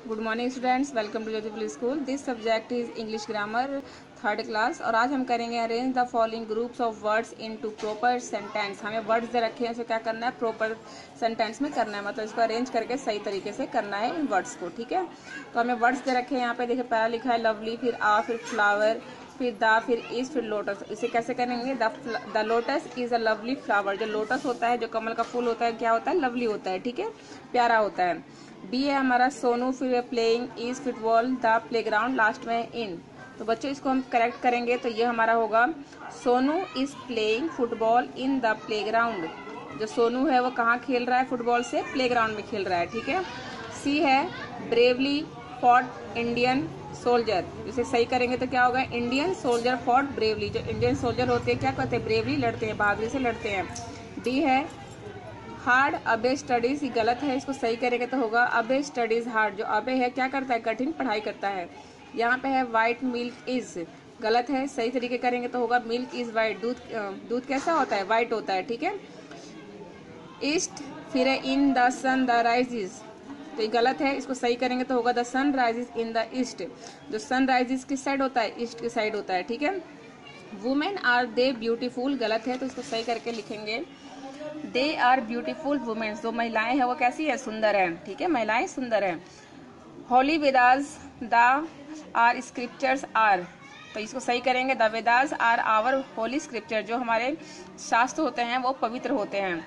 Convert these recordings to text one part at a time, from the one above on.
Good morning students, welcome to Jyotipur school. This subject is English grammar third class और आज हम करेंगे arrange the following groups of words into proper sentence. हमें words दे रखे हैं, इसे क्या करना है, प्रॉपर सेंटेंस में करना है, मतलब इसको अरेंज करके सही तरीके से करना है इन वर्ड्स को। ठीक है, तो हमें वर्ड्स दे रखे हैं यहाँ पे। देखिए पहला लिखा है लवली, फिर आ, फिर फ्लावर, फिर द, फिर इज, फिर लोटस। इसे कैसे करेंगे? The lotus is a lovely flower. जो लोटस होता है, जो कमल का फूल होता है, क्या होता है? लवली होता है। ठीक है, प्यारा होता है। बी है हमारा सोनू, फिर playing, is football, the playground, last में इन। तो बच्चों इसको हम करेक्ट करेंगे तो ये हमारा होगा Sonu is playing football in the playground. जो सोनू है वो कहाँ खेल रहा है फुटबॉल से? प्लेग्राउंड में खेल रहा है। ठीक है। सी है ब्रेवली फॉट इंडियन सोल्जर। इसे सही करेंगे तो क्या होगा? Indian soldier fought bravely. जो इंडियन सोल्जर होते हैं क्या करते हैं? ब्रेवली लड़ते हैं, बहादुरी से लड़ते हैं। डी है हार्ड अबे स्टडीज। ये गलत है, इसको सही करेंगे तो होगा अबे स्टडीज हार्ड। जो अबे है क्या करता है? कठिन पढ़ाई करता है। यहाँ पे है वाइट मिल्क इज, गलत है, सही तरीके करेंगे तो होगा मिल्क इज वाइट। दूध कैसा होता है? वाइट होता है। ठीक है। ईस्ट, फिर है in the sun the rises. तो ये गलत है, इसको सही करेंगे तो होगा the sun rises in the east. जो सन राइजेस किस साइड होता है? ईस्ट की साइड होता है। ठीक है। वुमेन आर दे ब्यूटीफुल, गलत है, तो इसको सही करके लिखेंगे दे आर ब्यूटीफुल वुमेन्स। जो महिलाएं हैं वो कैसी है? सुंदर है। ठीक है, महिलाएं सुंदर है। Holy Vedas the are scriptures are. तो इसको सही करेंगे the Vedas are our holy scripture. जो हमारे शास्त्र होते हैं वो पवित्र होते हैं।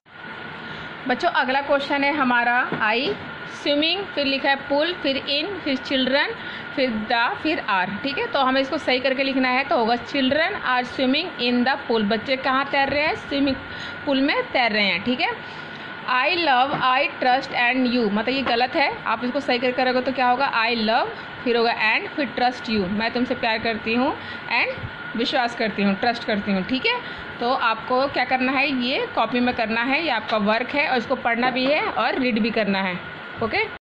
बच्चों अगला क्वेश्चन है हमारा आई स्विमिंग, फिर लिखा है पुल, फिर इन, फिर चिल्ड्रन, फिर द, फिर आर। ठीक है, तो हमें इसको सही करके लिखना है तो होगा children are swimming in the pool. बच्चे कहाँ तैर रहे हैं? स्विमिंग पूल में तैर रहे हैं। ठीक है। I love, I trust and you, मतलब ये गलत है, आप इसको सही करके करोगे तो क्या होगा? आई लव, फिर होगा एंड, फिर ट्रस्ट यू। मैं तुमसे प्यार करती हूँ एंड विश्वास करती हूँ, ट्रस्ट करती हूँ। ठीक है, तो आपको क्या करना है? ये कॉपी में करना है, ये आपका वर्क है और इसको पढ़ना भी है और रीड भी करना है। ओके।